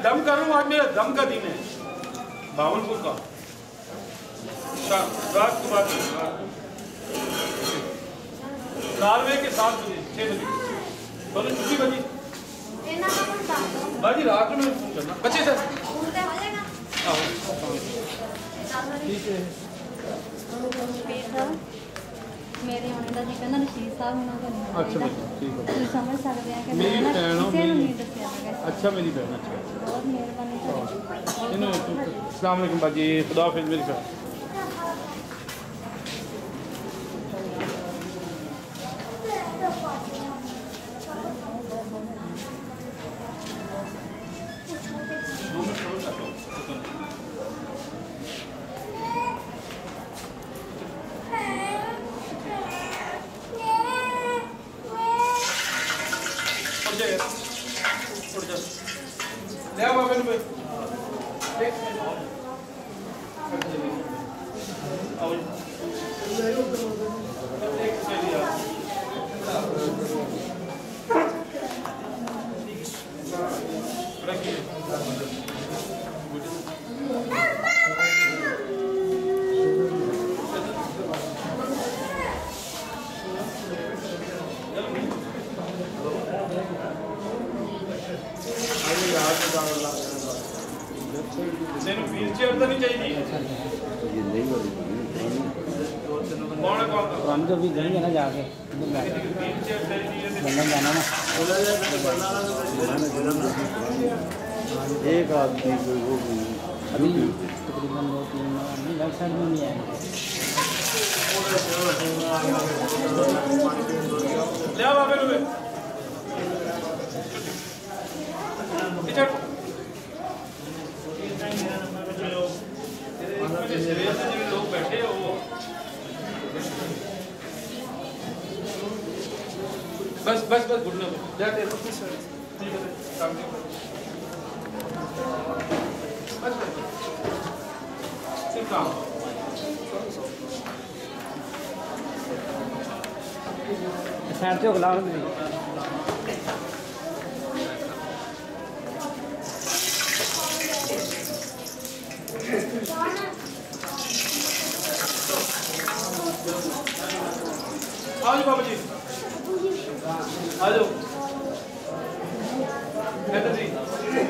दम कर रहा हूँ, आज मेरा दम का दिन है भावलपुर का। रात को बात 4 बजे के 7 बजे 6 बजे दोनों छुट्टी बजी बाजी रात में फोन करना बच्चे सर ठीक है। मेरे होने का जी कहना रशीद साहब होना तो नहीं। अच्छा ठीक है, तुम समझ सकते हैं कि मेरी बहन हो मेरी। अच्छा मेरी बहन, अच्छा बहुत मेहरबानी सर। अस्सलाम वालेकुम बाजी, खुदा हाफिज़ मेरी बहन। ले आओ बाबे नुबे आओ एक से लिया रखिए व्हीलचेयर तो नहीं चाहिए हम तो भी जाएंगे ना जाके लंदन जाना ना एक आदमी अभी तकरीबन 2-3 लेफ्ट साइड में नहीं आएंगे। ले आओ बाबे नुबे लोग बैठे हो बस बस बस घुटने को जाते हैं ठीक है काम बस सिर्फ काम साइड से गुलाम नहीं आओ बाबा जी आ जाओ जी